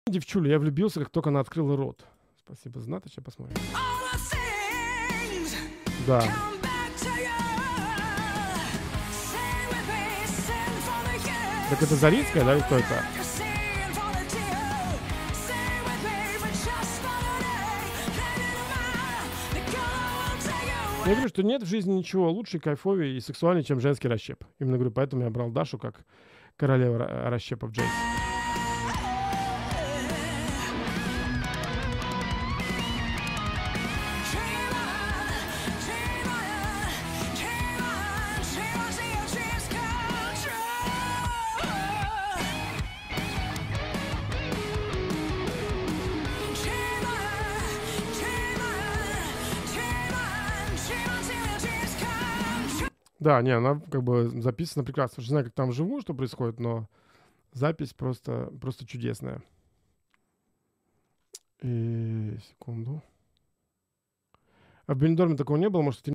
Девчуля, я влюбился, как только она открыла рот. Спасибо за знать, сейчас посмотрим. Да. Так это Зарицкая, да, или кто это? Я говорю, что нет в жизни ничего лучше, кайфовее и сексуальнее, чем женский расщеп. Именно говорю, поэтому я брал Дашу как королеву расщепов Джейс. Да, не, она как бы записана прекрасно. Не знаю, как там вживую, что происходит, но запись просто чудесная. И секунду. А в Бенедорме такого не было, может,